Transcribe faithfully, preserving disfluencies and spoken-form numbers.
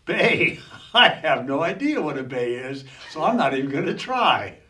Bae, I have no idea what a bae is, so I'm not even going to try.